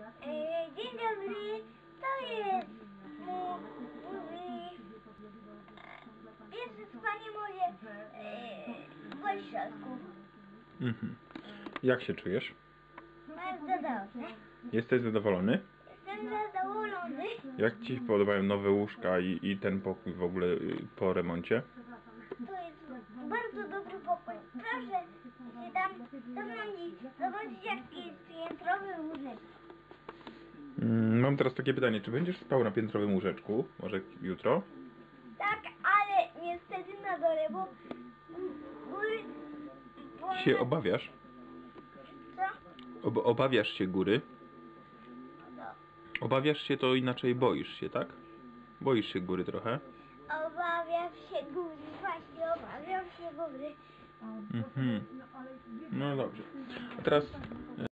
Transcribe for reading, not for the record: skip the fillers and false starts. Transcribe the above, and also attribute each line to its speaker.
Speaker 1: Dzień dobry, to jest mówi pierwsze spanie moje w Wojszczasku.
Speaker 2: Jak się czujesz?
Speaker 1: Bardzo dobrze.
Speaker 2: Jesteś zadowolony?
Speaker 1: Jestem zadowolony.
Speaker 2: Jak Ci się podobają nowe łóżka i ten pokój w ogóle po remoncie?
Speaker 1: To jest bardzo dobry pokój. Proszę się tam zobaczyć, jaki jest piętrowy łóżek.
Speaker 2: Mam teraz takie pytanie, czy będziesz spał na piętrowym łóżeczku? Może jutro?
Speaker 1: Tak, ale niestety na dole, bo góry...
Speaker 2: Się obawiasz?
Speaker 1: Co?
Speaker 2: Obawiasz się góry?
Speaker 1: No.
Speaker 2: Obawiasz się, to inaczej boisz się, tak? Boisz się góry trochę?
Speaker 1: Obawiam się góry, właśnie obawiam się góry.
Speaker 2: No dobrze. A teraz